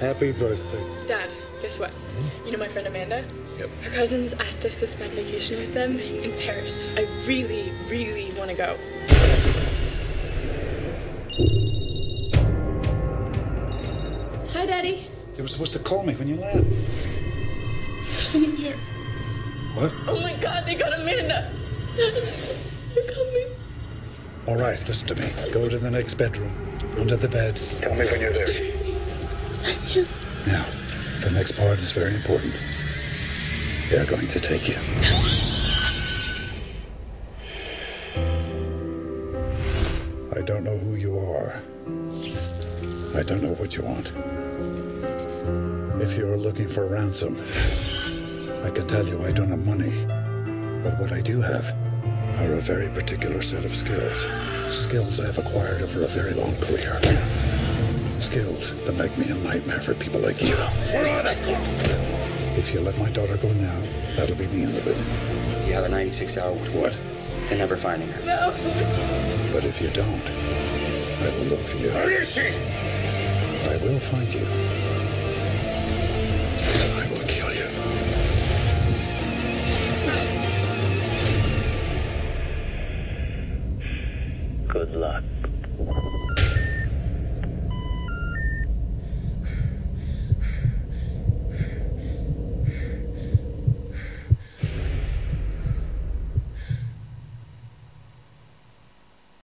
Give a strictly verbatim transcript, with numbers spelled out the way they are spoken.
Happy birthday. Dad, guess what? You know my friend Amanda? Yep. Her cousins asked us to spend vacation with them in Paris. I really, really want to go. Hi, Daddy. You were supposed to call me when you land. There's someone here. What? Oh my God, they got Amanda. They're coming. All right, listen to me. Go to the next bedroom, under the bed. Tell me when you're there. I'm here. Now, the next part is very important. They're going to take you. I don't know who you are. I don't know what you want. If you're looking for ransom, I can tell you I don't have money. But what I do have are a very particular set of skills. Skills I've acquired over a very long career. Skills that make me a nightmare for people like you. Where are they? If you let my daughter go now, that'll be the end of it. You have a ninety-six hour What? to never finding her. No. But if you don't, I will look for you. Where is she? I will find you. And I will kill you. Good luck.